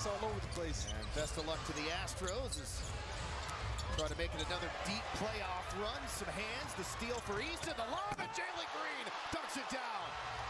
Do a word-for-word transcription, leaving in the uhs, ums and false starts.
It's all over the place. And best of luck to the Astros as trying to make it another deep playoff run. Some hands, the steal for Easton, the lob, and Jalen Green ducks it down.